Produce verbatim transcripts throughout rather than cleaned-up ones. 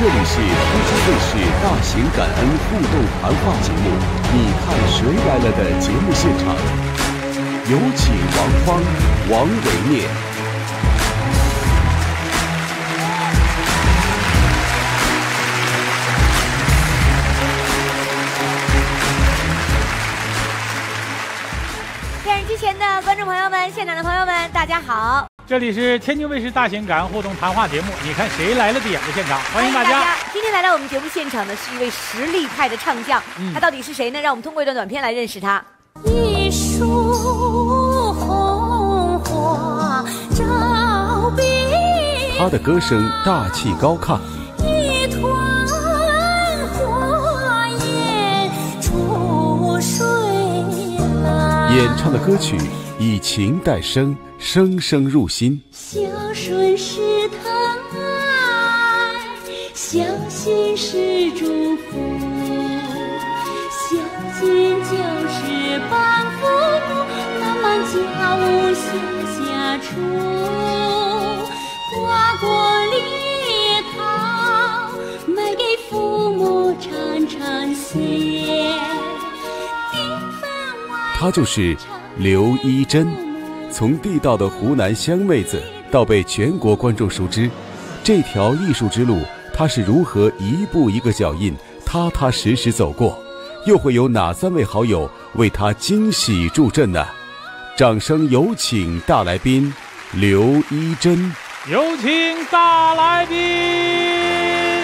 里是突击卫视大型感恩互动谈话节目《你看谁来了》的节目现场，有请王芳、王维念。 电视机前的观众朋友们，现场的朋友们，大家好！ 这里是天津卫视大型感恩互动谈话节目，你看谁来了的演播现场，欢迎大家。 今天来到我们节目现场的是一位实力派的唱将，嗯、他到底是谁呢？让我们通过一段短片来认识他。 一束红花照碧， 他的歌声大气高亢， 一团火焰出水来。 演唱的歌曲以情带声，声声入心。 孝顺是疼爱，孝心是祝福，孝敬就是帮父母，慢慢家务向下出，瓜果梨桃买给父母尝尝鲜。 她就是刘一珍，从地道的湖南湘妹子到被全国观众熟知，这条艺术之路她是如何一步一个脚印踏踏实实走过，又会有哪三位好友为她惊喜助阵呢？掌声有请大来宾刘一珍。 有请大来宾。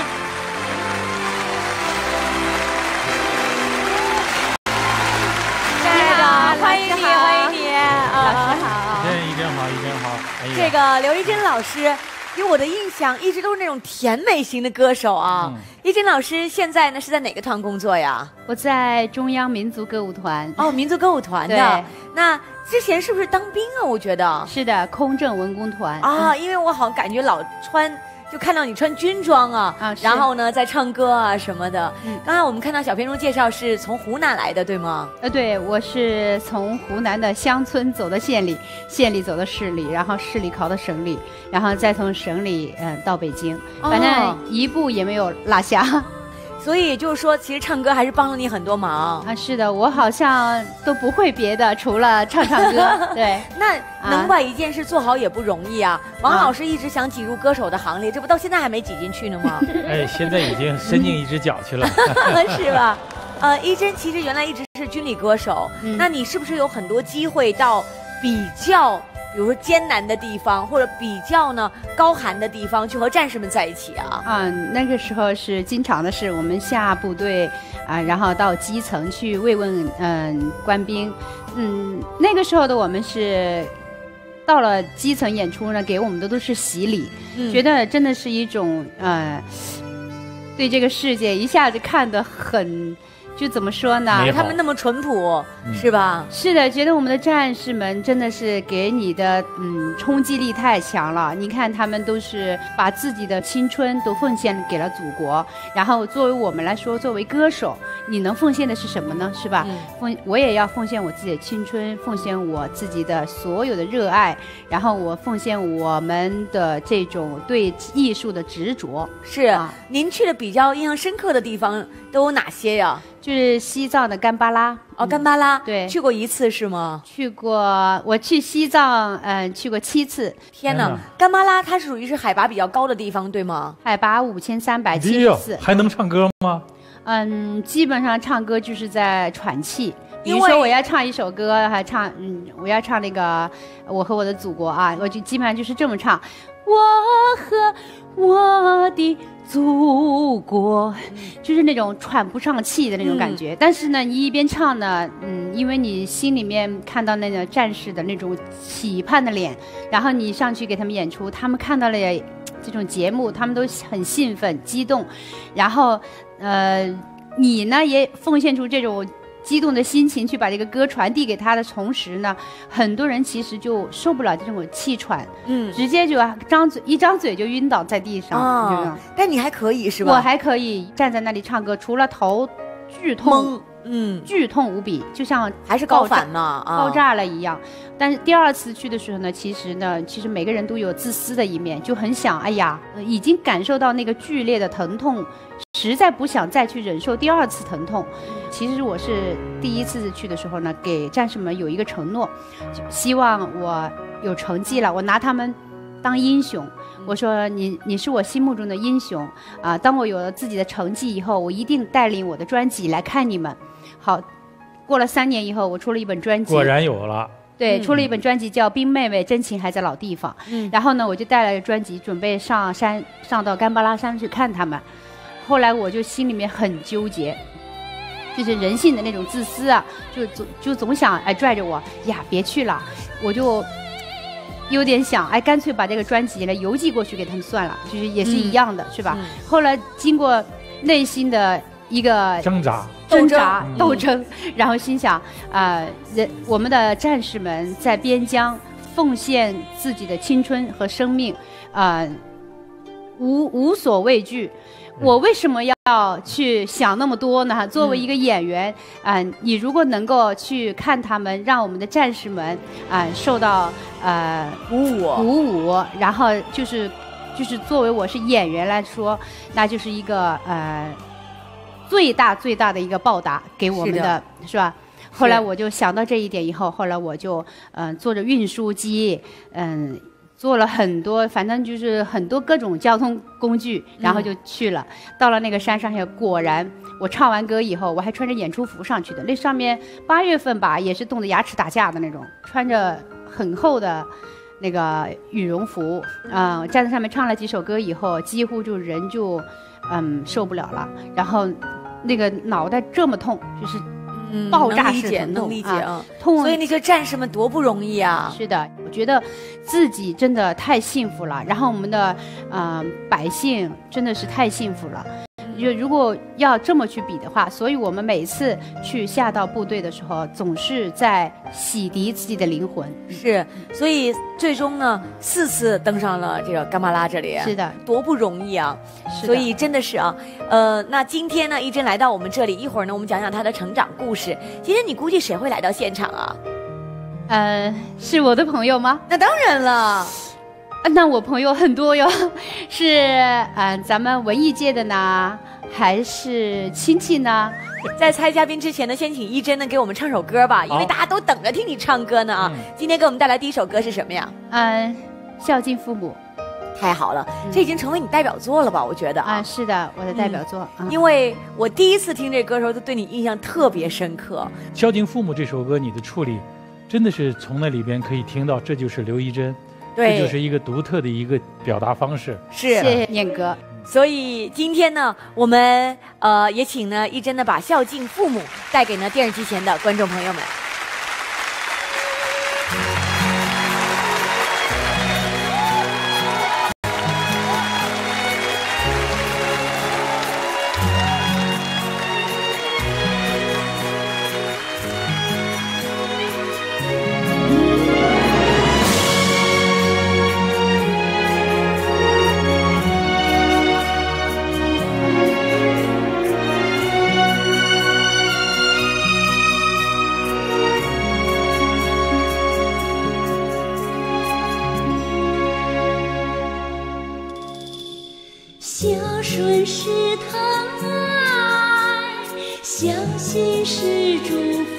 欢迎你，欢迎你！ 老师好，一真好，一真好。哎、 这个刘一珍老师，给我的印象一直都是那种甜美型的歌手啊。嗯、一珍老师现在呢是在哪个团工作呀？ 我在中央民族歌舞团。 哦，民族歌舞团的。那之前是不是当兵啊？我觉得是的，空政文工团啊。因为我好像感觉老穿。就看到你穿军装啊，啊然后呢在唱歌啊什么的。嗯，刚才我们看到小片中介绍是从湖南来的，对吗？ 呃，对，我是从湖南的乡村走到县里，县里走到市里，然后市里考到省里，然后再从省里呃到北京，反正一步也没有落下。 所以也就是说，其实唱歌还是帮了你很多忙啊。是的，我好像都不会别的，除了唱唱歌。对， 那能把一件事做好也不容易啊。王老师一直想挤入歌手的行列，这不到现在还没挤进去呢吗？ 哎，现在已经伸进一只脚去了， 是吧？呃，一珍其实原来一直是军旅歌手，嗯、那你是不是有很多机会到比较？比如说艰难的地方，或者比较呢高寒的地方，去和战士们在一起啊。 嗯，那个时候是经常的是我们下部队啊，然后到基层去慰问嗯官兵。嗯，那个时候的我们是到了基层演出呢，给我们的都是洗礼，嗯、觉得真的是一种呃对这个世界一下子看得很。就怎么说呢？ 他们那么淳朴，嗯、是吧？ 是的，觉得我们的战士们真的是给你的嗯冲击力太强了。你看，他们都是把自己的青春都奉献给了祖国。然后，作为我们来说，作为歌手，你能奉献的是什么呢？是吧？嗯、奉我也要奉献我自己的青春，奉献我自己的所有的热爱，然后我奉献我们的这种对艺术的执着。 是，啊、您去的比较印象深刻的地方都有哪些呀？ 就是西藏的干巴拉哦，干巴拉， 对， 去过一次是吗？ 去过，我去西藏，嗯、呃，去过七次。 天哪，干巴拉它是属于是海拔比较高的地方，对吗？ 海拔五千三百七十四， 还能唱歌吗？ 嗯，基本上唱歌就是在喘气。比如说我要唱一首歌，还唱，嗯，我要唱那个《我和我的祖国》啊，我就基本上就是这么唱，我和我的祖国，就是那种喘不上气的那种感觉。嗯、但是呢，你一边唱呢，嗯，因为你心里面看到那个战士的那种期盼的脸，然后你上去给他们演出，他们看到了这种节目，他们都很兴奋、激动，然后，呃，你呢也奉献出这种激动的心情去把这个歌传递给他的同时呢，很多人其实就受不了这种气喘，嗯，直接就张嘴一张嘴就晕倒在地上。哦， 但你还可以是吧？ 我还可以站在那里唱歌，除了头剧痛嗯， 剧痛无比，就像还是高反嘛，啊、 爆炸了一样。但是第二次去的时候呢，其实呢，其实每个人都有自私的一面，就很想，哎呀，已经感受到那个剧烈的疼痛，实在不想再去忍受第二次疼痛。其实我是第一次去的时候呢，给战士们有一个承诺，希望我有成绩了，我拿他们当英雄。我说你你是我心目中的英雄啊、呃！当我有了自己的成绩以后，我一定带领我的专辑来看你们。好，过了三年以后，我出了一本专辑， 果然有了。 对， 嗯、 出了一本专辑叫《冰妹妹真情还在老地方》。嗯，然后呢，我就带了专辑，准备上山，上到甘巴拉山去看他们。后来我就心里面很纠结，就是人性的那种自私啊，就总就总想哎拽着我呀别去了，我就。有点想，哎，干脆把这个专辑呢邮寄过去给他们算了，就是也是一样的，嗯、是吧？嗯、后来经过内心的一个挣扎、 挣扎、斗争，嗯、然后心想，啊、呃，人我们的战士们在边疆奉献自己的青春和生命，啊、呃，无无所畏惧。我为什么要去想那么多呢？作为一个演员，啊、嗯呃，你如果能够去看他们，让我们的战士们啊、呃、受到呃鼓舞鼓舞，然后就是就是作为我是演员来说，那就是一个呃最大最大的一个报答给我们的， 是, 是吧？后来我就想到这一点以后，后来我就嗯、呃、坐着运输机，嗯。做了很多，反正就是很多各种交通工具，然后就去了。嗯、到了那个山上去，果然我唱完歌以后，我还穿着演出服上去的。那上面八月份吧，也是冻得牙齿打架的那种，穿着很厚的那个羽绒服，啊、呃，站在上面唱了几首歌以后，几乎就人就嗯受不了了，然后那个脑袋这么痛，就是。 嗯， 爆炸式疼痛，能理解啊， 痛。 所以那些战士们多不容易啊！ 是的，我觉得自己真的太幸福了，然后我们的呃百姓真的是太幸福了。就如果要这么去比的话，所以我们每次去下到部队的时候，总是在洗涤自己的灵魂。 是，所以最终呢，四次登上了这个甘巴拉这里， 是的， 多不容易啊！所以真的是啊，呃，那今天呢，一真来到我们这里，一会儿呢，我们讲讲他的成长故事。今天你估计谁会来到现场啊？ 呃，是我的朋友吗？ 那当然了。 那我朋友很多哟，是嗯、呃，咱们文艺界的呢，还是亲戚呢？ 在猜嘉宾之前呢，先请一真呢给我们唱首歌吧，因为大家都等着听你唱歌呢啊！嗯、今天给我们带来第一首歌是什么呀？ 嗯，孝敬父母。 太好了，嗯、这已经成为你代表作了吧？我觉得啊， 啊是的，我的代表作。 嗯、因为我第一次听这歌的时候，就对你印象特别深刻。 孝敬父母这首歌，你的处理真的是从那里边可以听到，这就是刘一真。这就是一个独特的一个表达方式。 是， 谢谢念哥。 所以今天呢，我们呃也请呢一真呢把孝敬父母带给呢电视机前的观众朋友们。 孝顺是疼爱，孝心是祝福，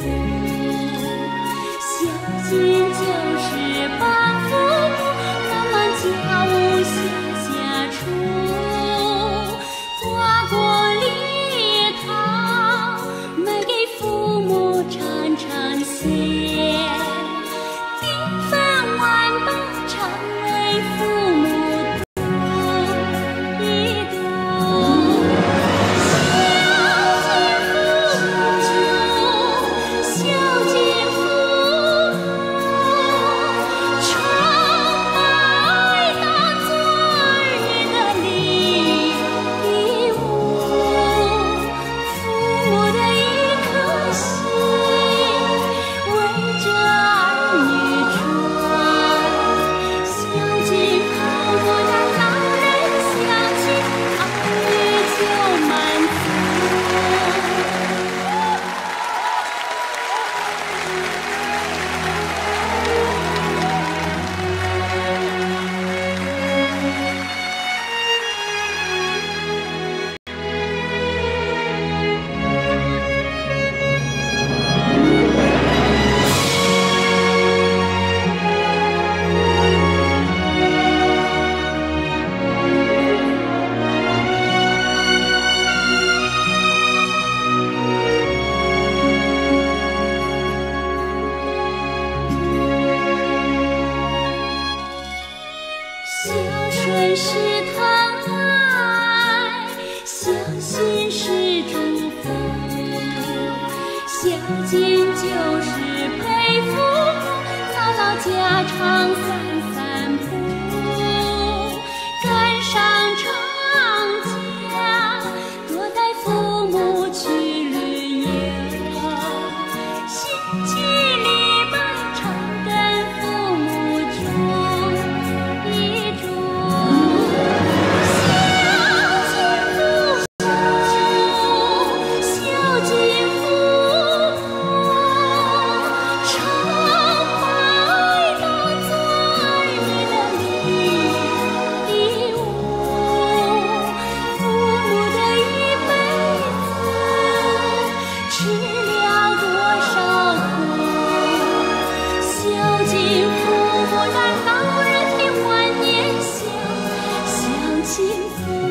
孝敬就是帮父母，让满家务下下厨，花果梨桃买给父母尝尝鲜，丁饭碗煲常为父母孝敬父母，孝敬父母。 是疼爱，相信是祝福，孝敬就是陪父母，姥姥家常三三步，赶上长假，多带父母去旅游，星期里漫长跟父母住一住，孝敬父母，孝敬父母，常白当最美的礼礼物，父母的一辈子吃了多少苦，孝敬父母让老人的晚年享享幸福，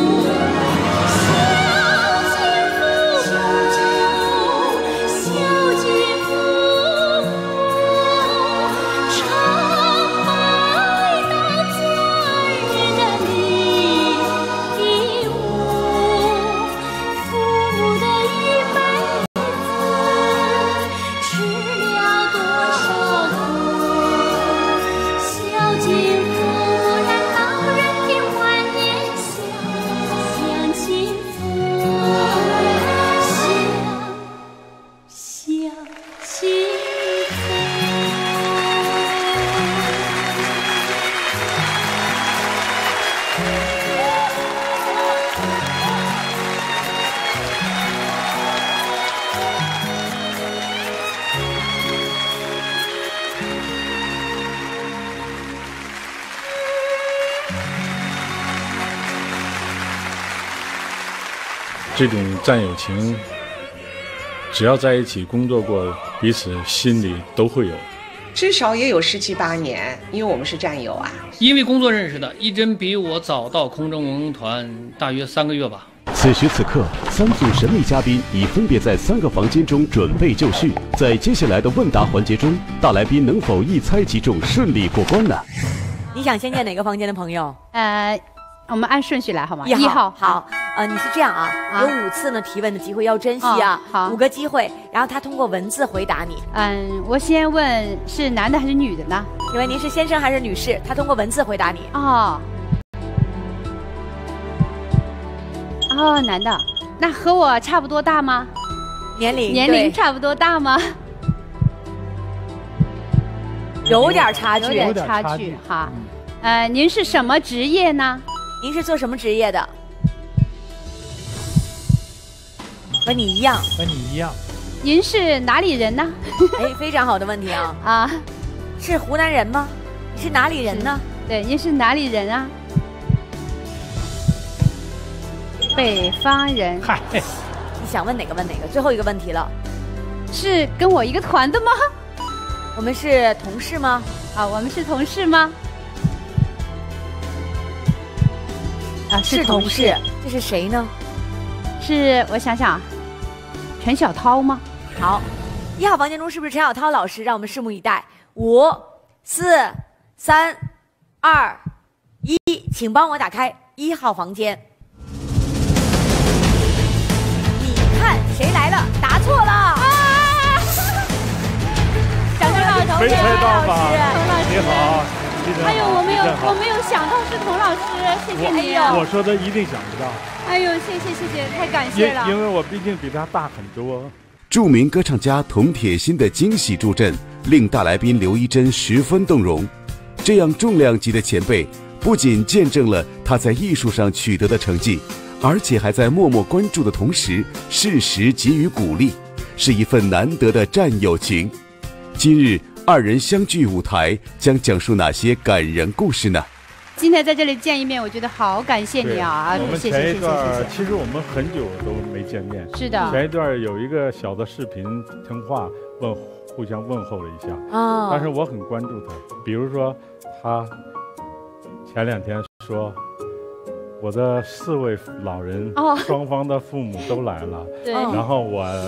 孝敬父母，孝敬父母，常白当最美的礼礼物，父母的一辈子吃了多少苦，孝敬父母让老人的晚年享享幸福，享享幸福。 这种战友情，只要在一起工作过，彼此心里都会有。 至少也有十七八年，因为我们是战友啊。 因为工作认识的，一真比我早到空中文工团大约三个月吧。 此时此刻，三组神秘嘉宾已分别在三个房间中准备就绪。在接下来的问答环节中，大来宾能否一猜即中，顺利过关呢？ 你想先见哪个房间的朋友？ 呃，我们按顺序来好吗？ 一号。 一号好，呃，你是这样啊， 啊有五次呢提问的机会，要珍惜啊。 哦好五个机会，然后他通过文字回答你。 嗯，我先问是男的还是女的呢？ 请问您是先生还是女士？他通过文字回答你。 哦，哦，男的，那和我差不多大吗？ 年龄年龄差不多大吗？ 有点差距， 有点差距哈。呃，您是什么职业呢？ 您是做什么职业的？和你一样。 和你一样。 您是哪里人呢？ 哎，非常好的问题啊！ 啊， 是湖南人吗？你是哪里人呢？ 对，您是哪里人啊？北方人。 嗨， 你想问哪个问哪个？最后一个问题了。 是跟我一个团的吗？ 我们是同事吗？ 啊，我们是同事吗？啊， 是同事。这是谁呢？ 是，我想想，陈小涛吗？ 好，一号房间中是不是陈小涛老师？让我们拭目以待。五、四、三、二、一，请帮我打开一号房间。你看谁来了？答错了！啊！掌声让同没学猜到吧？ 老师。 你好。 哎呦，我没有，我没有想到是童老师，谢谢你。 哎呦我说的一定想不到。 哎呦，谢谢谢谢，太感谢了。 因因为我毕竟比他大很多。 著名歌唱家童铁心的惊喜助阵，令大来宾刘一珍十分动容。这样重量级的前辈，不仅见证了他在艺术上取得的成绩，而且还在默默关注的同时，适时给予鼓励，是一份难得的战友情。今日二人相聚舞台，将讲述哪些感人故事呢？ 今天在这里见一面，我觉得好感谢你啊！ 我们谢谢谢谢前一段谢谢。 其实我们很久都没见面。 是的。 前一段有一个小的视频通话，问互相问候了一下。 哦。 但是我很关注他，比如说他前两天说，我的四位老人， 哦， 双方的父母都来了， 对， 然后我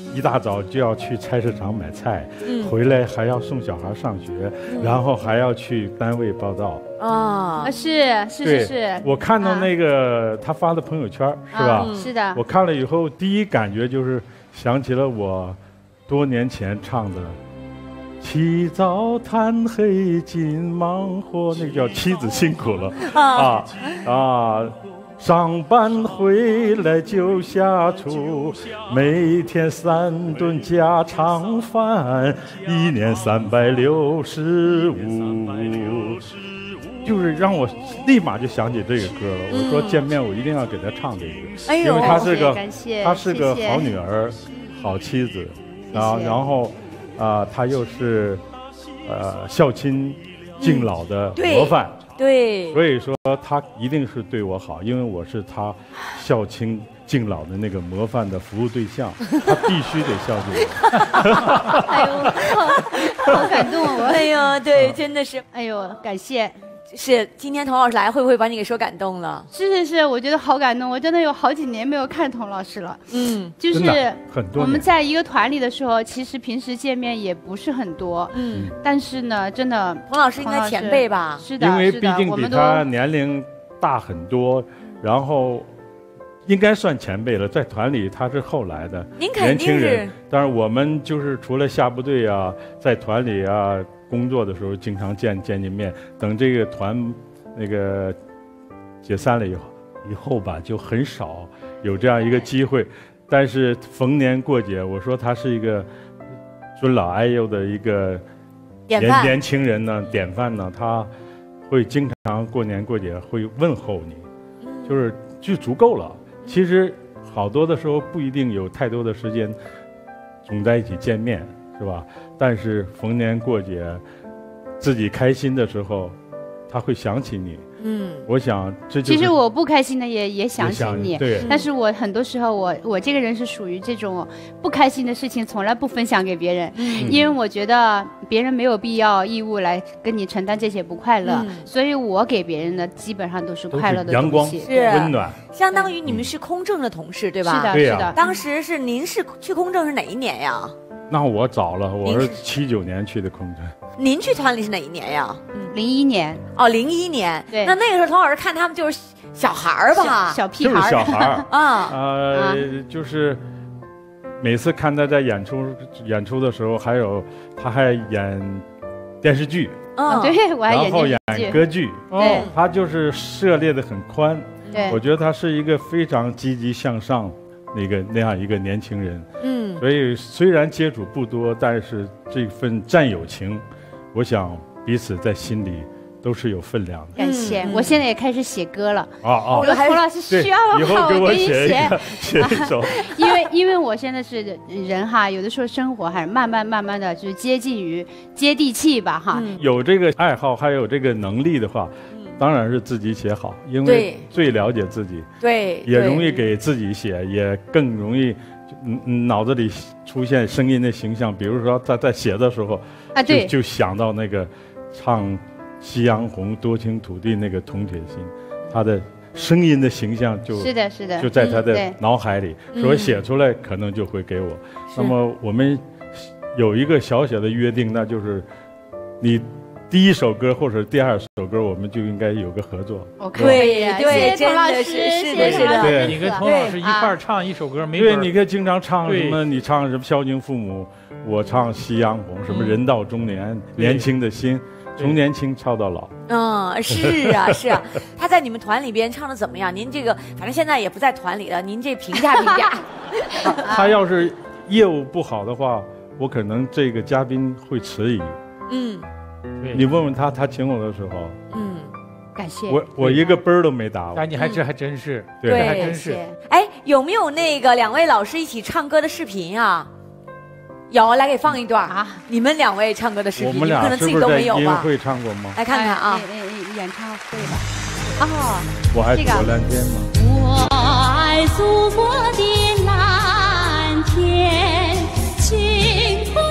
一大早就要去菜市场买菜， 嗯、 回来还要送小孩上学，嗯、然后还要去单位报道。 啊， 是是是是。 我看到那个、啊、他发的朋友圈，是吧？ 嗯、是的。 我看了以后，第一感觉就是想起了我多年前唱的。起早贪黑尽忙活，那个叫妻子辛苦了啊啊！上班回来就下厨，每天三顿家常饭，一年三百六十五。就是让我立马就想起这个歌了。嗯、我说见面我一定要给他唱这个， 哎、 因为她是个她是个好女儿、好妻子啊，然后。啊，他又是，呃，孝亲敬老的模范， 嗯、对， 所以说他一定是对我好，因为我是他孝亲敬老的那个模范的服务对象，他必须得孝敬我。 哎呦，好感动我！ 哎呦，对，真的是， 哎呦，感谢。 是，今天童老师来，会不会把你给说感动了？ 是是是，我觉得好感动，我真的有好几年没有看童老师了。嗯，就是我们在一个团里的时候，其实平时见面也不是很多。嗯，但是呢，真的， 童老师应该前辈吧？ 是的， 因为毕竟比他年龄大很多，然后应该算前辈了。在团里他是后来的年轻人，但是我们就是除了下部队啊，在团里啊。工作的时候经常见见见面，等这个团那个解散了以后以后吧，就很少有这样一个机会。但是逢年过节，我说他是一个尊老爱幼的一个年年轻人呢，典范呢，他会经常过年过节会问候你，就是就足够了。其实好多的时候不一定有太多的时间总在一起见面。是吧？但是逢年过节，自己开心的时候，他会想起你。嗯，我想这就是。 其实我不开心的也也想起你， 对。 但是我很多时候我我这个人是属于这种不开心的事情从来不分享给别人，嗯、因为我觉得别人没有必要义务来跟你承担这些不快乐，嗯、所以我给别人的基本上都是快乐的阳光、 是温暖。 相当于你们是空政的同事，对吧？ 是的， 对是的。 当时是您是去空政是哪一年呀？ 那我早了，我是七九年去的空政。 您去团里是哪一年呀？ 嗯，零一年。 哦，零一年。 对。 那那个时候，童老师看他们就是小孩儿吧， 小, 小屁孩儿。 就是小孩儿啊。 呃，啊、就是每次看他在演出演出的时候，还有他还演电视剧。 嗯，对，我还演电视剧。 然后演歌剧。 对。 他就是涉猎的很宽。 对。 我觉得他是一个非常积极向上。那个那样一个年轻人，嗯，所以虽然接触不多，但是这份战友情，我想彼此在心里都是有分量的。 感谢，嗯、我现在也开始写歌了。 哦哦， 我胡老师需要以后给我写写写一首。 因为因为我现在是人哈，有的时候生活还是慢慢慢慢的就是接近于接地气吧哈。 嗯、有这个爱好，还有这个能力的话。当然是自己写好，因为最了解自己， 对， 也容易给自己写，也更容易，嗯，脑子里出现声音的形象。比如说在在写的时候， 啊，对， 就就想到那个唱《夕阳红》多情土地那个铜铁心，他的声音的形象就是的，是的， 就在他的脑海里， 嗯、 所以写出来可能就会给我。那么我们有一个小小的约定，那就是你。第一首歌或者第二首歌，我们就应该有个合作。 对对， 童老师， 是的，是的。 对，你跟童老师一块儿唱一首歌，没对，你可以经常唱什么？你唱什么《孝敬父母》，我唱《夕阳红》，什么人到中年，年轻的心，从年轻唱到老。 嗯，是啊，是啊。他在你们团里边唱的怎么样？您这个反正现在也不在团里了，您这评价评价。 他要是业务不好的话，我可能这个嘉宾会迟疑。嗯。你问问他，他请我的时候， 嗯， 感谢我，我一个奔儿都没打。 哎，你还这还真是， 对， 还真是。 哎，有没有那个两位老师一起唱歌的视频啊？有，来给放一段啊！你们两位唱歌的视频， 我们俩可能自己都没有吧？ 音乐会唱过吗？ 来看看啊， 演唱会吧。哦， 我爱祖国蓝天吗？ 我爱祖国的蓝天，晴空。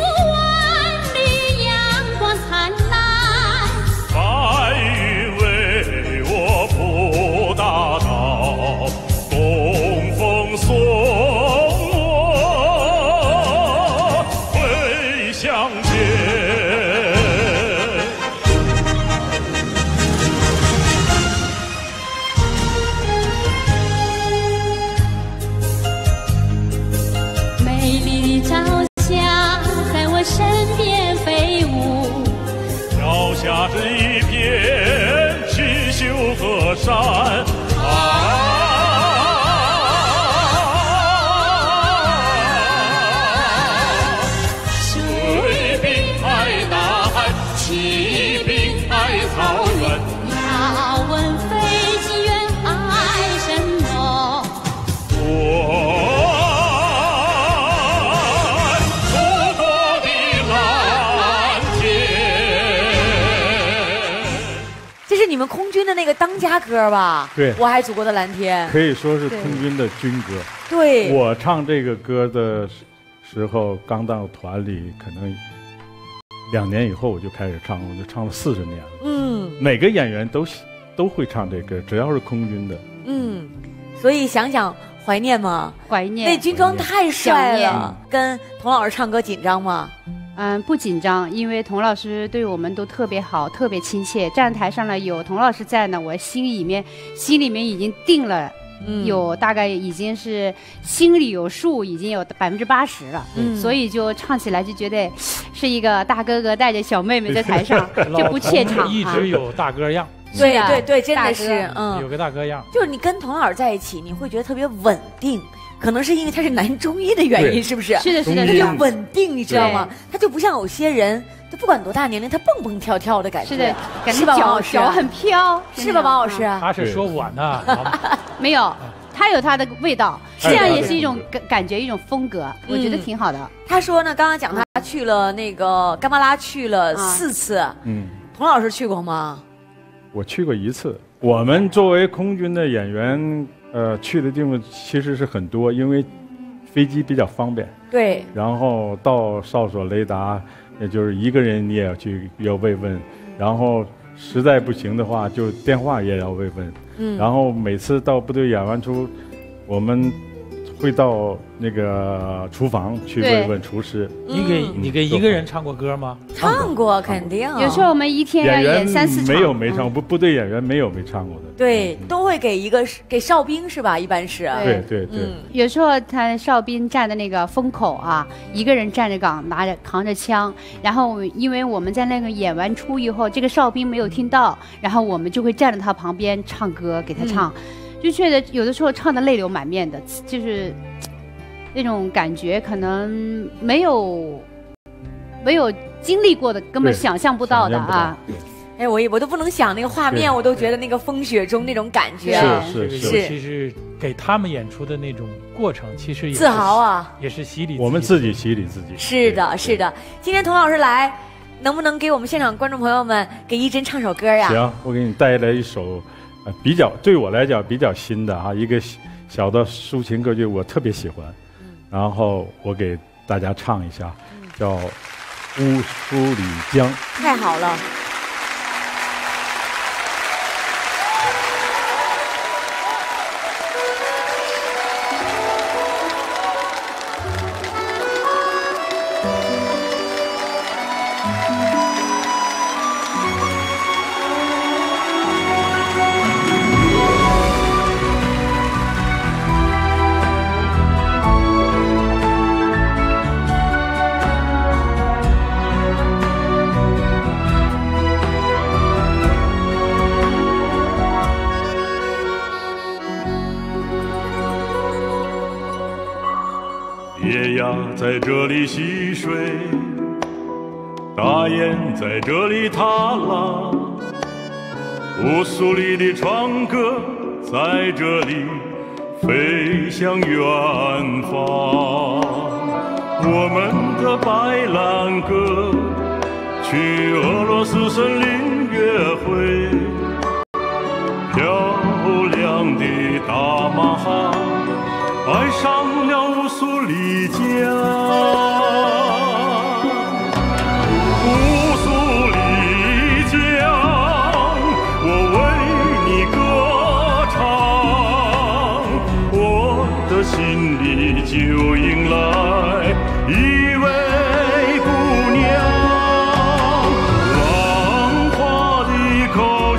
白云为我铺大道，东风送我下这一片清秀河山啊。 草原，要问飞机员爱什么？ 我爱祖国的蓝天。 这是你们空军的那个当家歌吧？ 对， 我爱祖国的蓝天， 可以说是空军的军歌。 对， 我唱这个歌的时候，刚到团里，可能。两年以后我就开始唱，我就唱了四十年了。嗯，每个演员都都会唱这歌，只要是空军的。 嗯，所以想想怀念吗？ 怀念。 那军装太帅了。跟童老师唱歌紧张吗？ 嗯，不紧张，因为童老师对我们都特别好，特别亲切。站台上呢有童老师在呢，我心里面心里面已经定了。嗯、有大概已经是心里有数，已经有百分之八十了，嗯，所以就唱起来就觉得是一个大哥哥带着小妹妹在台上，就不怯场， 一直有大哥样。 对对对，真的是，嗯， 有个大哥样。 就是你跟童老师在一起，你会觉得特别稳定。可能是因为他是男中医的原因，是不是？ 是的，是的， 他就稳定，你知道吗？他就不像有些人，他不管多大年龄，他蹦蹦跳跳的感觉。 是的，感觉脚脚很飘， 是吧，王老师？ 他是说我呢， 没有。他有他的味道，这样也是一种感感觉，一种风格，我觉得挺好的。 他说呢，刚刚讲他去了那个甘巴拉去了四次，嗯，童老师去过吗？ 我去过一次。我们作为空军的演员，呃，去的地方其实是很多，因为飞机比较方便。 对。然后到哨所雷达，也就是一个人你也要去要慰问，然后实在不行的话，就电话也要慰问。嗯，然后每次到部队演完出，我们会到那个厨房去慰问厨师。 你给你给一个人唱过歌吗？ 唱过，肯定。 有时候我们一天要演三四场。 没有没唱，部部队演员没有没唱过的。 对，都会给一个给哨兵是吧？一般是。 对对对。 有时候他哨兵站的那个风口啊，一个人站着岗，拿着扛着枪，然后因为我们在那个演完出以后，这个哨兵没有听到，然后我们就会站在他旁边唱歌给他唱。就觉得有的时候唱的泪流满面的，就是那种感觉，可能没有没有经历过的，根本想象不到的啊！ 哎，我我都不能想那个画面，我都觉得那个风雪中那种感觉， 是是是， 尤其是给他们演出的那种过程，其实也自豪啊， 也是洗礼。 我们自己洗礼自己。 是的，是的。今天童老师来，能不能给我们现场观众朋友们给一真唱首歌呀？ 行，我给你带来一首。呃，比较对我来讲比较新的哈，一个小的抒情歌剧，我特别喜欢，嗯、然后我给大家唱一下，嗯、叫《乌苏里江》。 太好了。 在这里戏水，大雁在这里踏浪，乌苏里的船歌在这里飞向远方。我们的白兰鸽去俄罗斯森林约会，漂亮的大马哈爱上了乌苏里江。乌苏里江，我为你歌唱，我的心里就迎来一位姑娘。浪花的口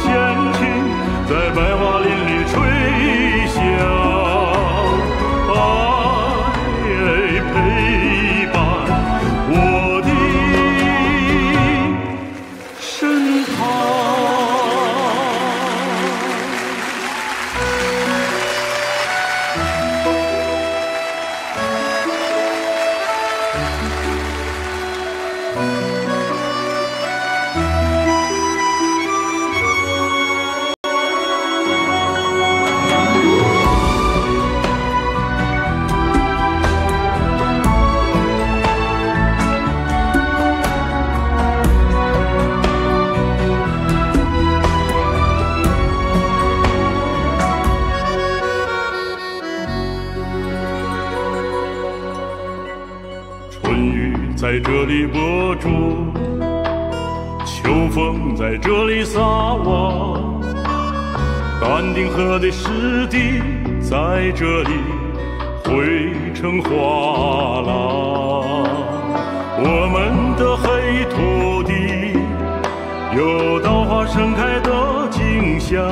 在这里播种，秋风在这里撒网，丹顶河的湿地在这里汇成画廊。我们的黑土地有稻花盛开的景象，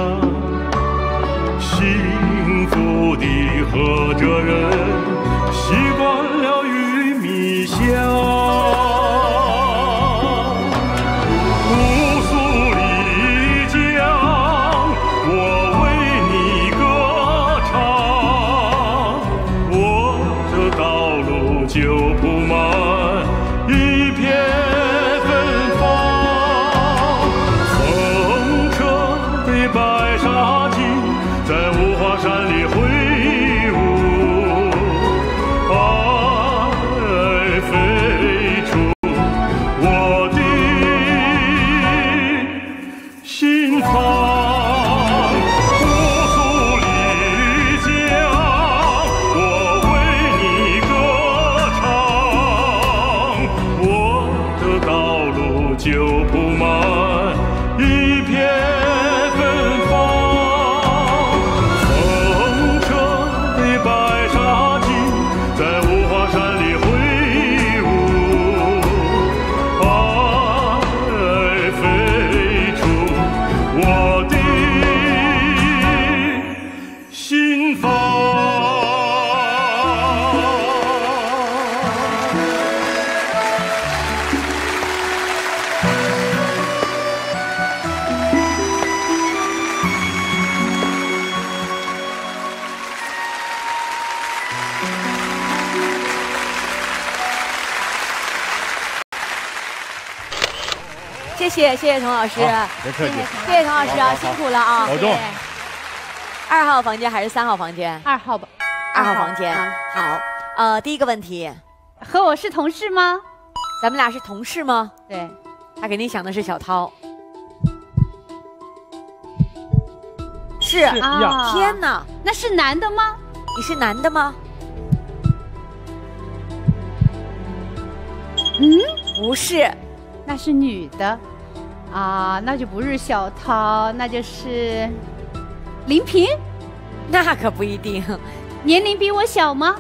幸福地和着人习惯了玉米香。就铺满一片芬芳，风车的白沙巾在五华山里挥舞，爱飞出我的心房。就铺满一片芬芳，风车的白沙巾在五华山里挥舞，爱飞出我的心房。 谢谢谢谢童老师， 别客气， 谢谢童老师啊，辛苦了啊！ 保重。 二号房间还是三号房间？ 二号吧。 二号房间。好，呃，第一个问题， 和我是同事吗？ 咱们俩是同事吗？ 对。 他肯定想的是小涛。是啊。 天哪， 那是男的吗？ 你是男的吗？ 嗯， 不是， 那是女的。啊，那就不是小涛，那就是林萍。 那可不一定。 年龄比我小吗？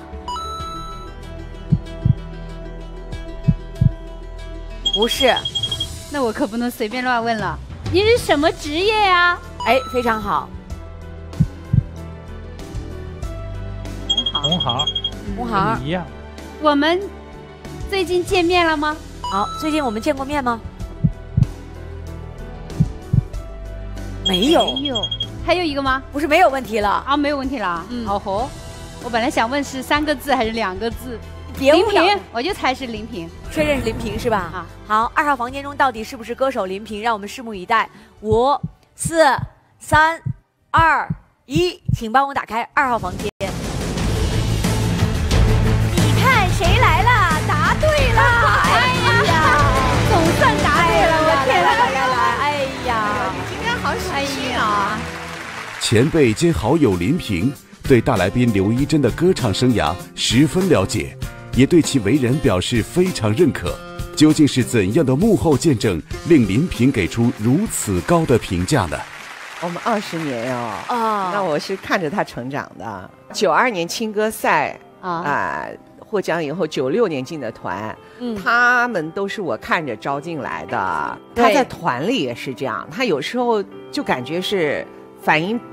不是。 那我可不能随便乱问了。你是什么职业呀？ 哎，非常好。 同行， 同行一样。 我们最近见面了吗？ 好，最近我们见过面吗？没有。 没有。还有一个吗？ 不是没有问题了啊，没有问题了。嗯，哦吼，我本来想问是三个字还是两个字。 别林萍，我就猜是林萍。 确认是林萍是吧？啊，好，二号房间中到底是不是歌手林萍？让我们拭目以待。五、四、三、二、一，请帮我打开二号房间。你看谁来了？答对了！哎呀， 总算答对了！我天哪！ 来来来，哎呀， 你今天好喜庆啊！ 前辈兼好友林萍对大来宾刘一珍的歌唱生涯十分了解，也对其为人表示非常认可。究竟是怎样的幕后见证，令林萍给出如此高的评价呢？ 我们二十年哦， 啊， 那我是看着他成长的。九二年青歌赛啊、呃、获奖以后，九六年进的团，嗯，他们都是我看着招进来的。他在团里也是这样，他有时候就感觉是反应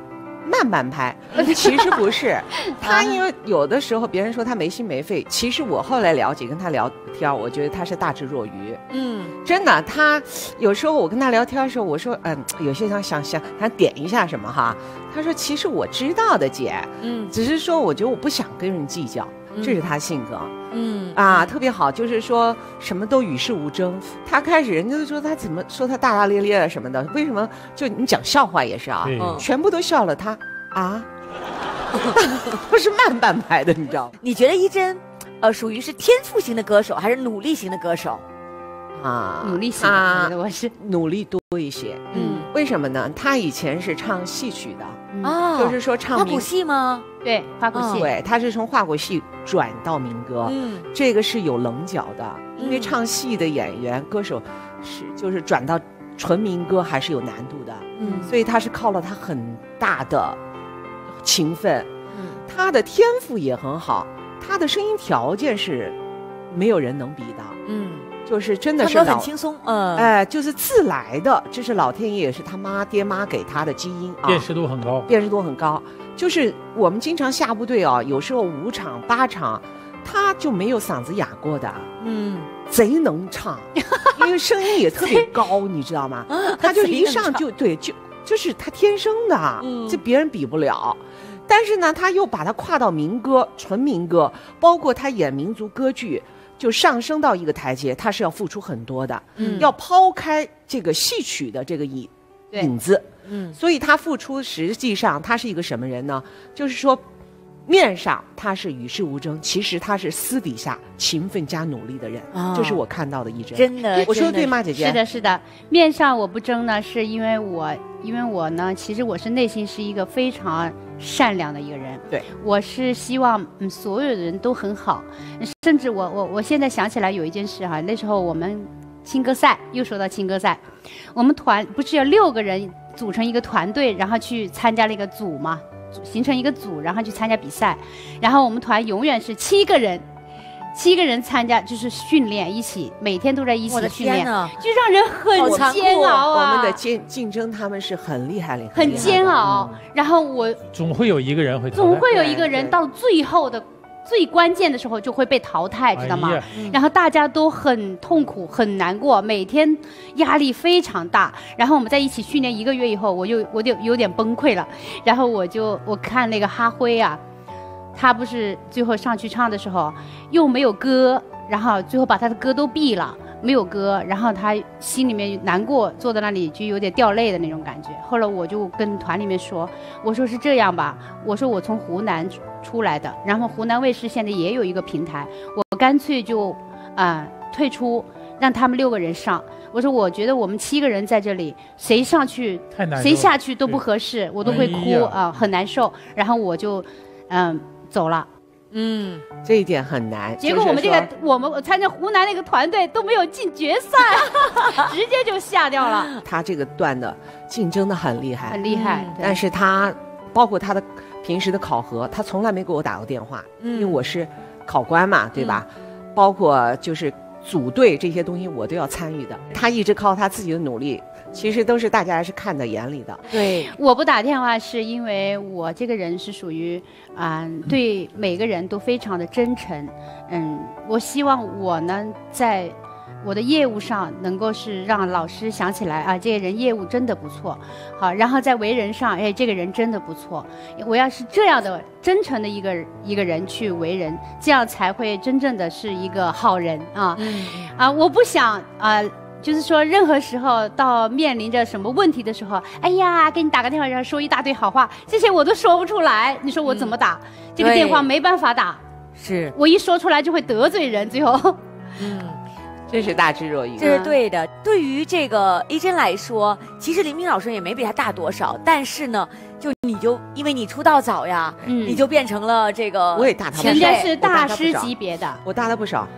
慢半拍，其实不是。他因为有的时候别人说他没心没肺，其实我后来了解跟他聊天，我觉得他是大智若愚。嗯，真的，他有时候我跟他聊天的时候，我说嗯，有些想想想想点一下什么哈，他说其实我知道的姐，嗯，只是说我觉得我不想跟人计较，这是他性格。嗯啊，特别好，就是说什么都与世无争。他开始人家都说他怎么说他大大咧咧的什么的，为什么就你讲笑话也是啊，嗯、全部都笑了他啊，不是慢半拍的，你知道吗？ 你觉得一真，呃，属于是天赋型的歌手还是努力型的歌手？ 啊，努力型的，啊、我是努力多一些。嗯，为什么呢？他以前是唱戏曲的。 哦， 就是说唱花鼓戏吗？ 对，花鼓戏。 对，他是从花鼓戏转到民歌，嗯，这个是有棱角的，因为唱戏的演员、歌手是就是转到纯民歌还是有难度的，嗯，所以他是靠了他很大的勤奋，嗯，他的天赋也很好，他的声音条件是没有人能比的，嗯。就是真的是很轻松，嗯， 哎，就是自来的，这是老天爷也是他妈爹妈给他的基因啊， 辨识度很高， 辨识度很高。就是我们经常下部队啊，有时候五场八场，他就没有嗓子哑过的，嗯，贼能唱，因为声音也特别高，你知道吗？他就一上就对，就就是他天生的，嗯，这别人比不了。但是呢，他又把它跨到民歌、纯民歌，包括他演民族歌剧。就上升到一个台阶，他是要付出很多的，嗯，要抛开这个戏曲的这个影影子，嗯，所以他付出实际上他是一个什么人呢？就是说，面上他是与世无争，其实他是私底下勤奋加努力的人，哦、这是我看到的一真。 真的， 我说对吗，姐姐？ 是的，是的。面上我不争呢，是因为我，因为我呢，其实我是内心是一个非常善良的一个人。 对， 我是希望嗯所有的人都很好，甚至我我我现在想起来有一件事哈，那时候我们青歌赛，又说到青歌赛，我们团不是要六个人组成一个团队，然后去参加了一个组嘛，形成一个组，然后去参加比赛，然后我们团永远是七个人。七个人参加就是训练，一起每天都在一起训练，就让人很煎熬啊！ 我们的竞竞争，他们是很厉害的， 很煎熬。嗯、然后我总会有一个人会淘汰， 总会有一个人到最后的最关键的时候就会被淘汰，知道吗？哎然后大家都很痛苦，很难过，每天压力非常大。然后我们在一起训练一个月以后，我就我就有点崩溃了。然后我就我看那个哈辉啊。他不是最后上去唱的时候又没有歌，然后最后把他的歌都毙了，没有歌，然后他心里面难过，坐在那里就有点掉泪的那种感觉。后来我就跟团里面说，我说是这样吧，我说我从湖南出来的，然后湖南卫视现在也有一个平台，我干脆就啊、呃、退出，让他们六个人上。我说我觉得我们七个人在这里，谁上去谁下去都不合适，我都会哭啊、呃，很难受。然后我就嗯。呃走了， 嗯，这一点很难。 结果我们这个，我们参加湖南那个团队都没有进决赛，直接就下掉了。 他这个段的竞争的很厉害， 很厉害。 嗯、但是他包括他的平时的考核，他从来没给我打过电话，嗯、因为我是考官嘛，对吧？嗯、包括就是组队这些东西，我都要参与的。他一直靠他自己的努力。其实都是大家是看在眼里的。 对，我不打电话是因为我这个人是属于啊、呃，对每个人都非常的真诚。嗯，我希望我呢在我的业务上能够是让老师想起来啊，这个人业务真的不错。好，然后在为人上，哎，这个人真的不错。我要是这样的真诚的一个一个人去为人，这样才会真正的是一个好人啊。嗯、啊，我不想啊。呃就是说，任何时候到面临着什么问题的时候，哎呀，给你打个电话，然后说一大堆好话，这些我都说不出来。你说我怎么打？嗯、这个电话没办法打， 是我一说出来就会得罪人，最后。 嗯，这是大智若愚。 这是对的。对于这个一真来说，其实林明老师也没比他大多少，但是呢，就你就因为你出道早呀，嗯，你就变成了这个， 我也大他不少， 人家是大师级别的， 我大他不少。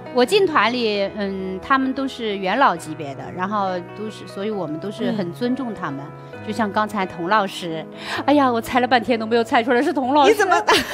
我进团里，嗯，他们都是元老级别的，然后都是，所以我们都是很尊重他们。嗯、就像刚才童老师，哎呀，我猜了半天都没有猜出来是童老师。 你怎么？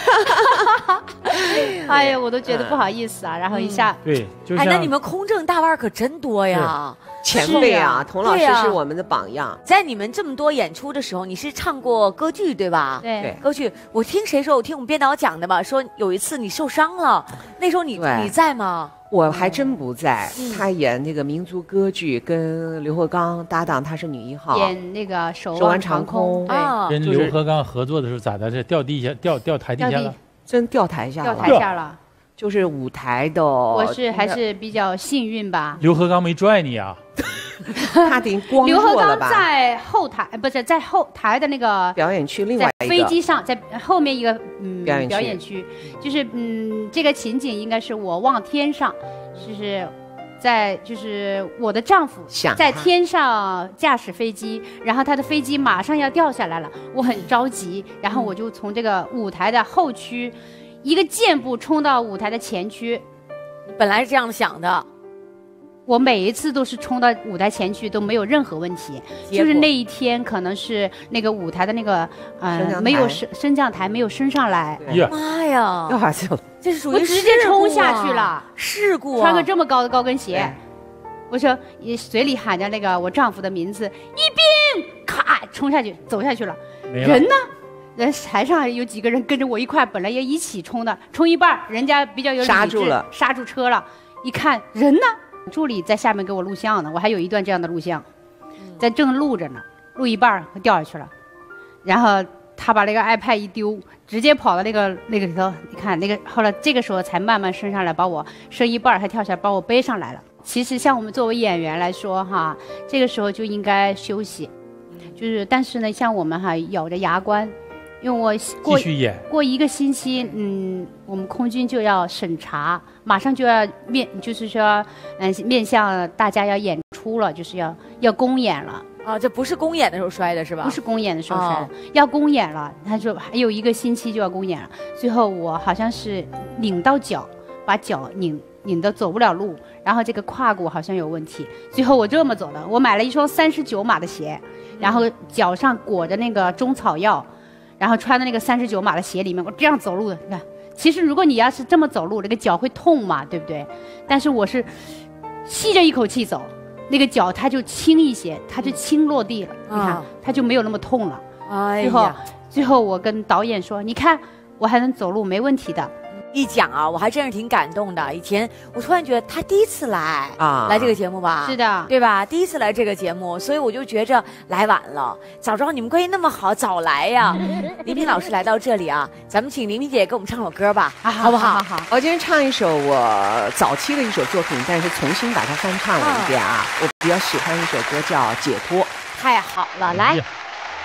哎呀，我都觉得不好意思啊。然后一下， 嗯、对，就像哎，那你们空政大腕可真多呀。 前辈啊，童老师是我们的榜样。 在你们这么多演出的时候，你是唱过歌剧对吧？ 对， 歌剧。我听谁说？我听我们编导讲的吧，说有一次你受伤了，那时候你你在吗？ 我还真不在。嗯、他演那个民族歌剧，跟刘鹤刚搭档，他是女一号， 演那个手手腕长空。 对， 啊、 跟刘鹤刚合作的时候咋的？是掉地下，掉掉台底下了？ 真掉台下了， 掉台下了。 就是舞台的， 我是还是比较幸运吧。 刘鹤刚没拽你啊？ 他得光刘鹤刚在后台，不是在后台的那个表演区，另外一个在飞机上，在后面一个嗯表演区， 表演区就是嗯这个情景应该是我望天上，就是在就是我的丈夫在天上驾驶飞机，然后他的飞机马上要掉下来了，我很着急，然后我就从这个舞台的后区一个箭步冲到舞台的前区。 本来是这样想的。 我每一次都是冲到舞台前去，都没有任何问题。就是那一天，可能是那个舞台的那个呃没有升升降台没有升上来。 妈呀！ 要死了！ 这是属于我直接冲下去了， 事故、啊。 穿个这么高的高跟鞋，我说也嘴里喊着那个我丈夫的名字，一冰，咔冲下去，走下去了。人呢？人台上有几个人跟着我一块，本来要一起冲的，冲一半，人家比较有理智， 刹住了， 刹住车了。一看人呢？助理在下面给我录像呢，我还有一段这样的录像，在正录着呢，录一半掉下去了，然后他把那个 iPad 一丢，直接跑到那个那个里头，你看那个后来这个时候才慢慢升上来，把我升一半，还跳下来把我背上来了。其实像我们作为演员来说哈，这个时候就应该休息，就是但是呢，像我们哈咬着牙关。因为我过继续演过一个星期，嗯，我们空军就要审查，马上就要面，就是说，嗯，面向大家要演出了，就是要要公演了。 啊，这不是公演的时候摔的是吧？ 不是公演的时候摔的，哦、要公演了。他说还有一个星期就要公演了。最后我好像是拧到脚，把脚拧拧得走不了路，然后这个胯骨好像有问题。最后我这么走的，我买了一双三十九码的鞋，然后脚上裹着那个中草药。然后穿的那个三十九码的鞋里面，我这样走路的。你看，其实如果你要是这么走路，那个脚会痛嘛，对不对？但是我是吸着一口气走，那个脚它就轻一些，它就轻落地了。嗯、你看，它就没有那么痛了。 哎最后，最后我跟导演说：“你看，我还能走路，没问题的。” 一讲啊，我还真是挺感动的。以前我突然觉得他第一次来啊，来这个节目吧， 是的， 对吧？第一次来这个节目，所以我就觉着来晚了。早知道你们关系那么好，早来呀！林萍老师来到这里啊，咱们请林萍姐给我们唱首歌吧，啊、好不好？ 好，好。 我今天唱一首我早期的一首作品，但是重新把它翻唱了一遍啊。啊我比较喜欢一首歌叫《解脱》， 太好了，来。哎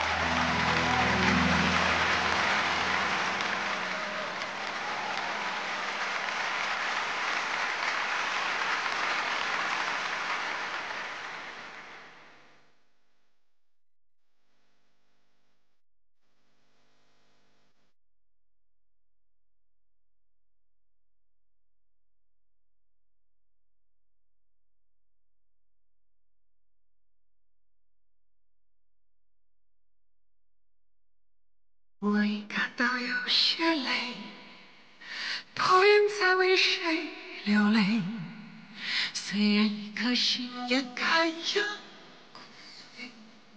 我已感到有些累，讨厌在为谁流泪，虽然一颗心也该要骨碎。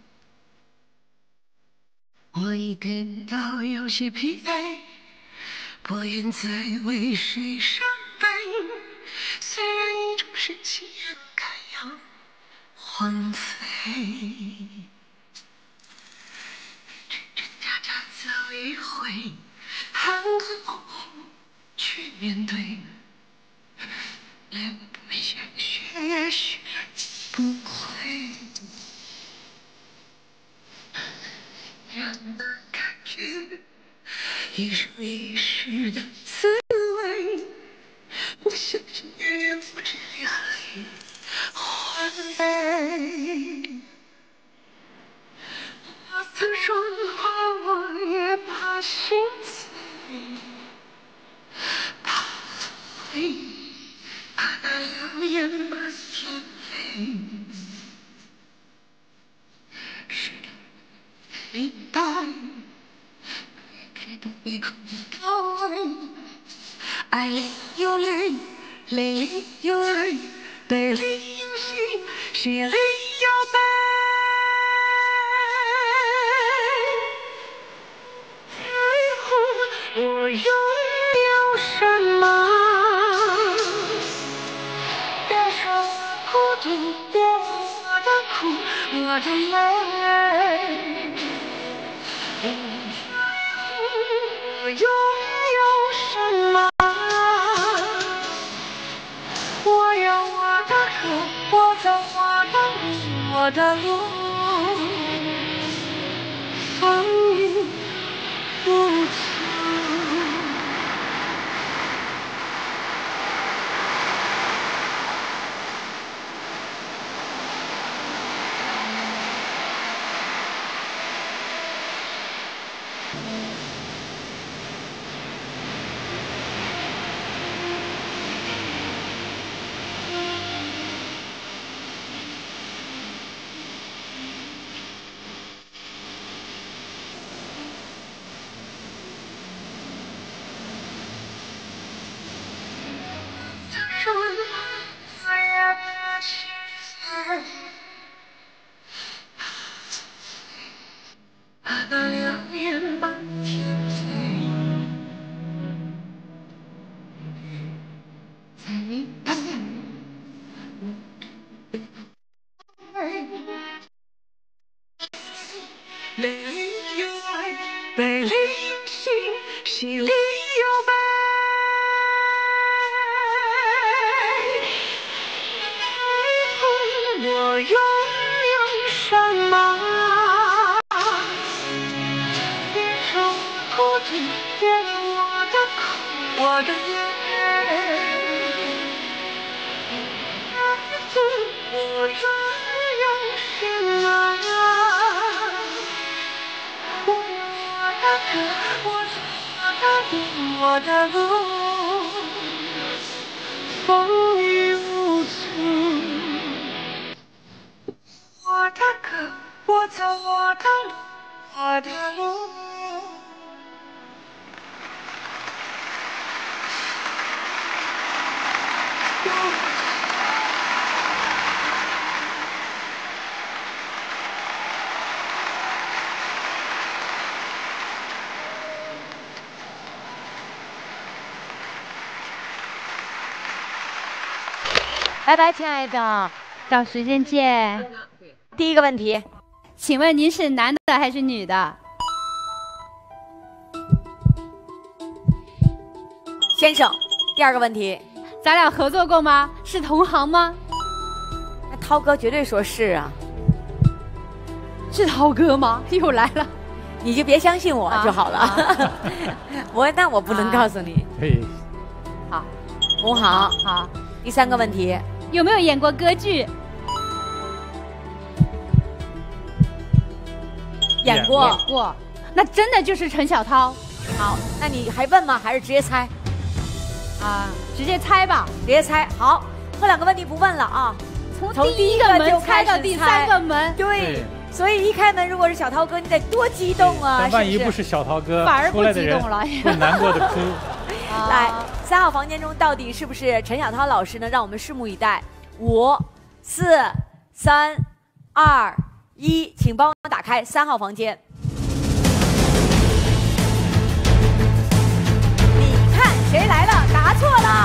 我已感到有些疲惫，不愿再为谁伤悲，虽然一种深情也该要荒废。走一回，含着去面对，连不想学也学不会。人的感觉，一生一世的滋味，我相信远远不止可以换来。我曾说过，我也怕心碎，怕会，怕那期待，一口到位，爱里有泪，泪里有泪，泪里有喜，喜里有悲。最后我拥有什么？别说我孤独，别我的苦，我的泪。我拥有什么？我有我的歌，我走我的路，我的路，风雨无阻。泪里有爱，悲里有喜，喜里有悲。我拥有什么？别说我孤独，别我的苦，我的泪。我拥有什么？我有我的歌，我走我的路，我的路，风雨无阻。我的歌，我走我的路，我的路。 拜拜，亲爱的， 到时间见。 第一个问题， 请问您是男的还是女的？ 先生。第二个问题， 咱俩合作过吗？是同行吗？ 那涛哥绝对说是啊。 是涛哥吗？又来了， 你就别相信我就好了。啊、我那我不能告诉你。 嘿、 啊，好，同行好。第三个问题， 有没有演过歌剧？ 演过， 演过。那真的就是陈小涛。 好，那你还问吗？还是直接猜？ 啊，直接猜吧， 直接猜。好，后两个问题不问了啊。 从第一个门猜到第三个门， 对。所以一开门，如果是小涛哥，你得多激动啊！ 万一不是小涛哥， 反而不激动了， 会难过的哭。 来，三号房间中到底是不是陈小涛老师呢？让我们拭目以待。五、四、三、二、一，请帮我打开三号房间。你看谁来了？答错了！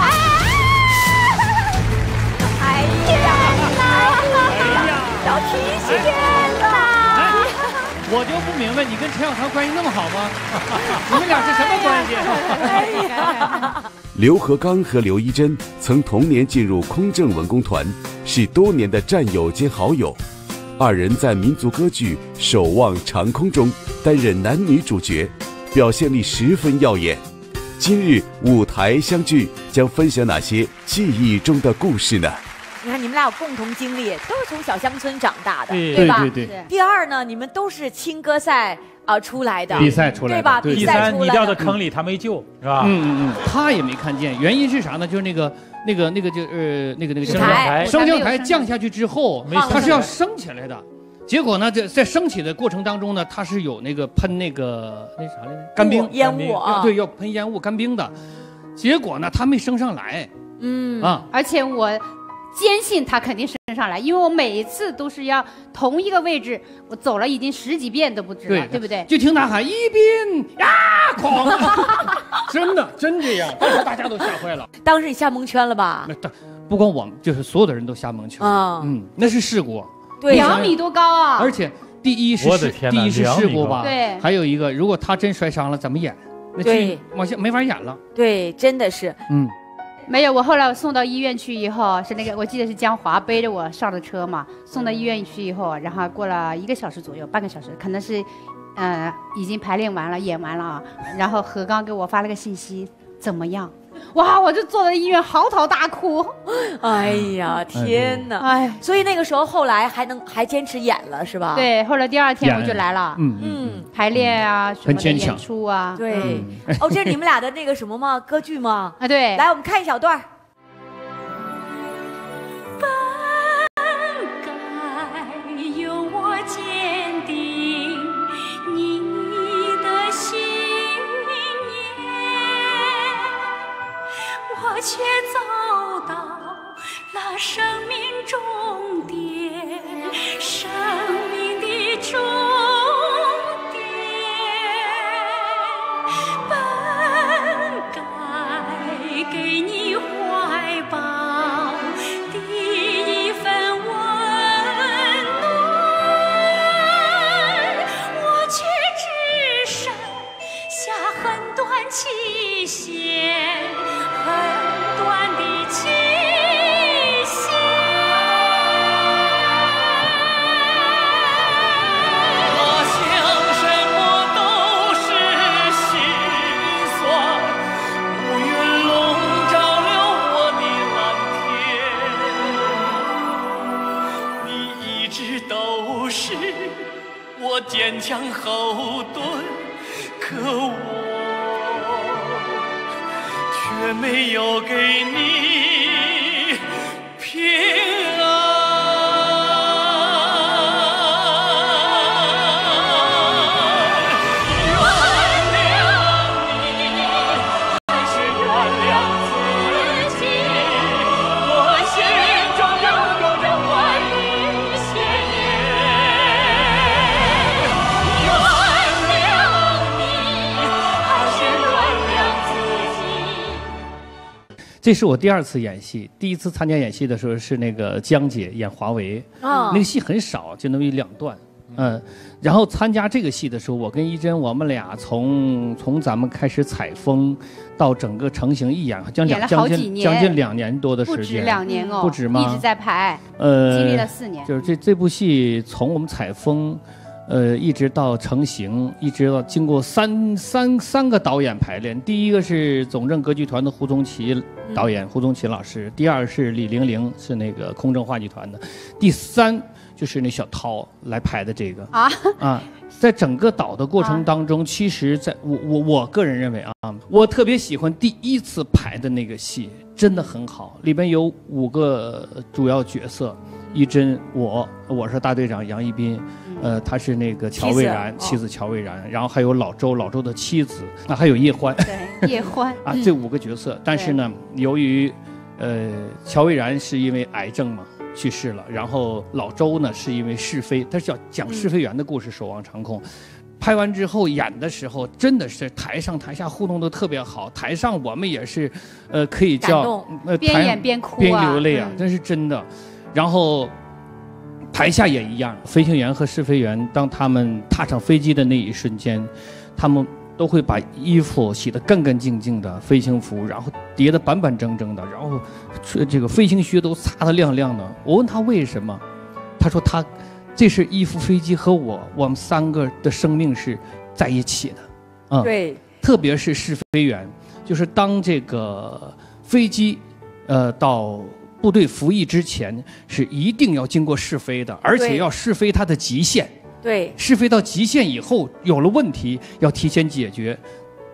哎呀，哎呀，小提醒了！ 我就不明白，你跟陈小涛关系那么好吗？你们俩是什么关系？ 哎呀！ 刘和刚和刘一珍曾同年进入空政文工团，是多年的战友兼好友。二人在民族歌剧《守望长空》中担任男女主角，表现力十分耀眼。今日舞台相聚，将分享哪些记忆中的故事呢？ 你看，你们俩有共同经历，都是从小乡村长大的， 对对吧？ 对对对。 第二呢，你们都是青歌赛啊、呃、出来的， 比赛出来的， 对吧？ 对比赛出来的。 第三，你掉到坑里，他没救，是吧？ 嗯嗯嗯，他也没看见，原因是啥呢？就是那个那个那个就呃那个那个升降台， 升降台降下去之后，他是要升起来的。 结果呢，在在升起的过程当中呢，它是有那个喷那个那啥来着，干冰烟雾啊， 对，要喷烟雾干冰的。结果呢，它没升上来， 嗯啊， 而且我坚信它肯定升上来，因为我每一次都是要同一个位置，我走了已经十几遍都不止了，对, 对不对？ 就听他喊一宾呀，哐，真的真这样，当时大家都吓坏了。 当时你吓蒙圈了吧？ 那不光我们，就是所有的人都吓蒙圈啊，嗯，那是事故。 对，两米多高啊！ 而且第一是第一是事故吧， 对， 还有一个，如果他真摔伤了，怎么演？那剧往下没法演了。 对，真的是。 嗯， 没有，我后来送到医院去以后，是那个我记得是江华背着我上的车嘛，送到医院去以后，然后过了一个小时左右，半个小时，可能是，呃，已经排练完了，演完了啊。然后何刚给我发了个信息，怎么样？哇！我就坐在医院嚎啕大哭， 哎呀，天哪！哎，所以那个时候后来还能还坚持演了是吧？ 对，后来第二天我就来了， 嗯嗯， 排练啊，什么的演出啊， 对。哦，这是你们俩的那个什么吗？歌剧吗？ 啊，对。 来，我们看一小段。 本该有我坚定你的信念，我却走到了生命终点，生命的终点。本该给你怀抱的一份温暖，我却只剩下很短期限，很短的期限。我想什么都是心酸，乌云笼罩了我的蓝天，你一直都是我坚强后盾，可我却没有给你平安。 这是我第二次演戏，第一次参加演戏的时候是那个江姐演华为， 哦、 那个戏很少，就那么一两段，嗯，然后参加这个戏的时候，我跟一真我们俩从从咱们开始采风到整个成型一演，将演了好几年， 将近两年多的时间， 不止两年哦， 不止吗？ 一直在排， 呃， 经历了四年， 就是这这部戏从我们采风。呃，一直到成型，一直到经过三三三个导演排练。第一个是总政歌剧团的胡宗奇导演，嗯、胡宗奇老师；第二是李玲玲，是那个空政话剧团的；第三就是那小涛来排的这个啊啊。在整个导的过程当中，啊、其实在我我我个人认为啊，我特别喜欢第一次排的那个戏，真的很好。里边有五个主要角色。一真，我我是大队长杨一斌，呃，他是那个乔蔚然妻子乔蔚然，然后还有老周，老周的妻子，那还有叶欢， 对，叶欢啊，这五个角色。但是呢，由于呃乔蔚然是因为癌症嘛去世了，然后老周呢是因为是非，他是要讲是非员的故事，守望长空。拍完之后演的时候，真的是台上台下互动都特别好。台上我们也是，呃，可以叫呃边演边哭、啊、 边流泪啊，这、嗯、是真的。然后台下也一样，飞行员和试飞员当他们踏上飞机的那一瞬间，他们都会把衣服洗得干干净净的飞行服，然后叠得板板正正的，然后这个飞行靴都擦得亮亮的。我问他为什么，他说他这是一副飞机和我我们三个的生命是在一起的， 嗯，对， 特别是试飞员，就是当这个飞机呃到部队服役之前是一定要经过试飞的，而且要试飞它的极限。 对， 试飞到极限以后有了问题要提前解决。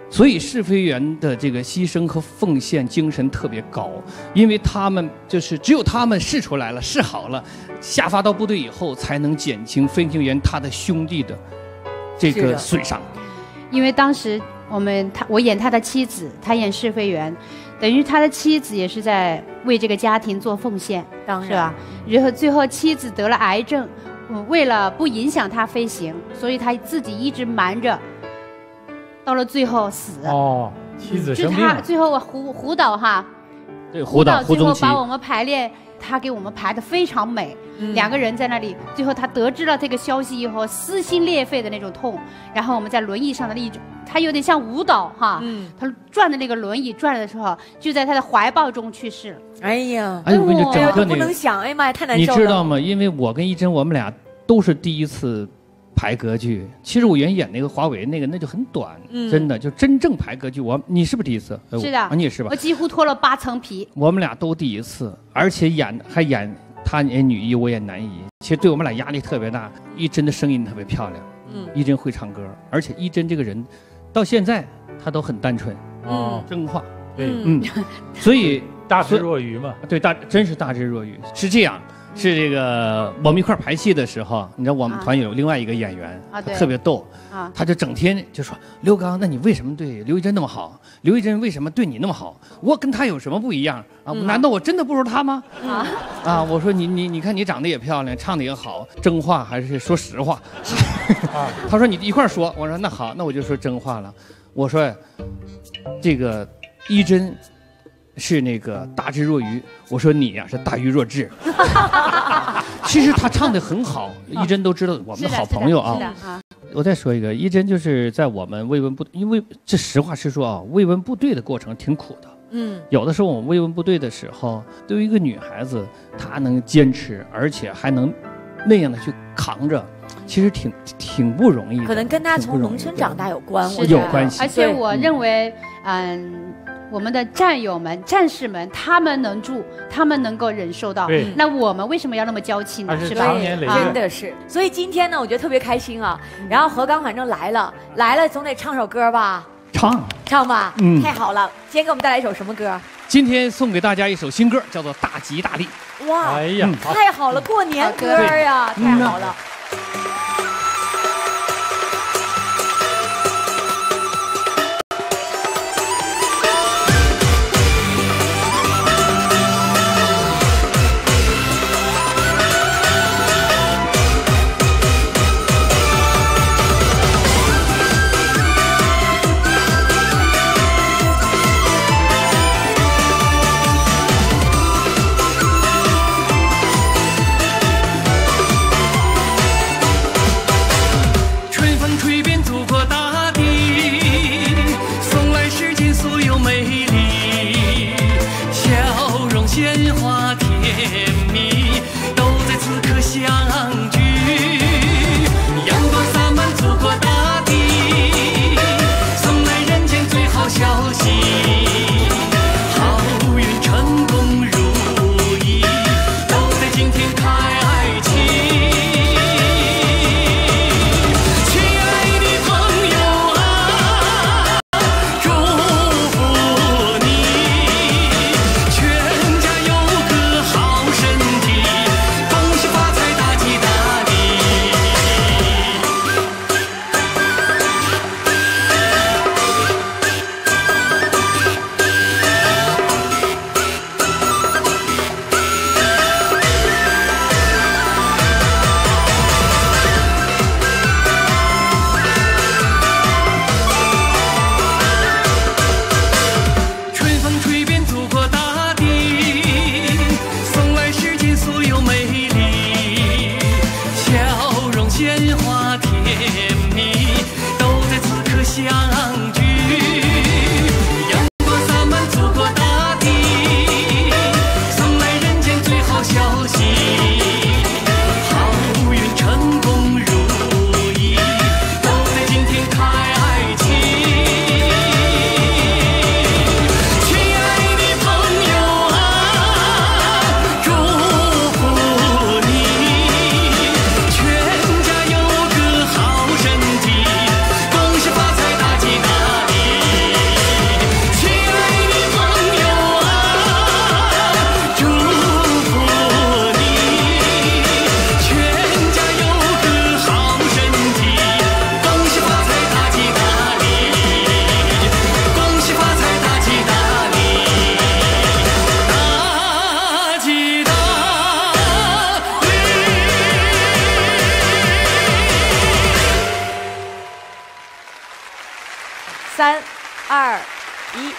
所以试飞员的这个牺牲和奉献精神特别高，因为他们就是只有他们试出来了，试好了，下发到部队以后，才能减轻飞行员他的兄弟的这个损伤。 因为当时我们他我演他的妻子，他演试飞员，等于他的妻子也是在为这个家庭做奉献， 当然是吧？然后最后妻子得了癌症，嗯，为了不影响他飞行，所以他自己一直瞒着。到了最后死哦，妻子生病， 就他最后胡胡导哈， 对，胡导最后把我们排练，他给我们排的非常美，嗯、两个人在那里，最后他得知了这个消息以后，撕心裂肺的那种痛，然后我们在轮椅上的一种，他有点像舞蹈哈，嗯，他转的那个轮椅转的时候，就在他的怀抱中去世了。 哎呀， 哎，我跟你说，整个那个不能想，哎呀妈呀，太难受了。 你知道吗？因为我跟一真，我们俩都是第一次。排歌剧，其实我原演那个华为那个那就很短，嗯、真的就真正排歌剧，我你是不是第一次？ 是的， 啊、你也是吧？ 我几乎脱了八层皮。 我们俩都第一次，而且演还演他演女一，我演男一，其实对我们俩压力特别大。一真的声音特别漂亮，嗯，一真会唱歌，而且一真这个人，到现在他都很单纯，哦，真话， 对， 嗯，所以大智若愚嘛， 对，大真是大智若愚，是这样。是这个，我们一块排戏的时候，你知道我们团有另外一个演员，啊、特别逗，啊、他就整天就说刘刚，那你为什么对刘一真那么好？刘一真为什么对你那么好？我跟他有什么不一样啊？嗯、难道我真的不如他吗？啊啊！我说你你你看你长得也漂亮，唱的也好，真话还是说实话？啊、他说你一块说，我说那好，那我就说真话了。我说这个一真。是那个大智若愚，我说你呀、啊、是大愚若智。其实他唱得很好，一真都知道我们的好朋友啊。我再说一个，一真就是在我们慰问部，因为这实话实说啊，慰问部队的过程挺苦的。嗯，有的时候我们慰问部队的时候，对于一个女孩子，她能坚持，而且还能那样的去扛着。其实挺挺不容易的， 可能跟她从农村长大有关， 我有关系。 而且我认为，嗯。我们的战友们、战士们，他们能住，他们能够忍受到。那我们为什么要那么娇气呢？ 是吧？ 真的是。所以今天呢，我觉得特别开心啊。然后何刚反正来了，来了总得唱首歌吧？ 唱， 唱吧。嗯，太好了。今天给我们带来一首什么歌？ 今天送给大家一首新歌，叫做《大吉大利》。 哇， 哎呀， 太好了，过年歌呀，太好了。 三、二、一。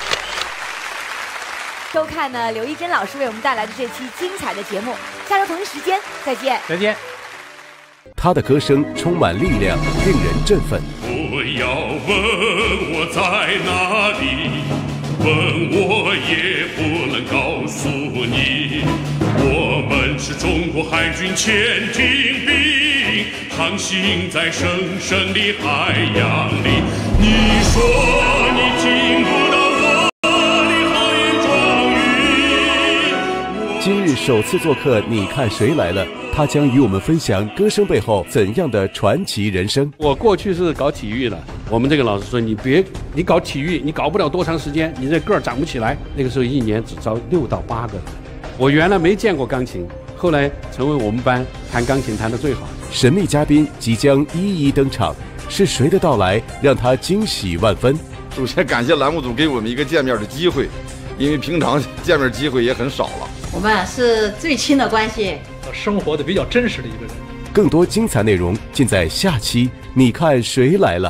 收看呢刘一珍老师为我们带来的这期精彩的节目，下周同一时间再见。 再见。 他的歌声充满力量，令人振奋。 不要问我在哪里，问我也不能告诉你。我们是中国海军潜艇兵，航行在神圣的海洋里。你说你听不到我的豪言壮语。 今日首次做客，你看谁来了？他将与我们分享歌声背后怎样的传奇人生。 我过去是搞体育的，我们这个老师说你别，你搞体育，你搞不了多长时间，你这个儿长不起来。那个时候一年只招六到八个人。我原来没见过钢琴，后来成为我们班弹钢琴弹得最好。 神秘嘉宾即将一一登场，是谁的到来让他惊喜万分？ 首先感谢栏目组给我们一个见面的机会，因为平常见面机会也很少了。 我们是最亲的关系， 生活的比较真实的一个人。 更多精彩内容尽在下期。你看谁来了？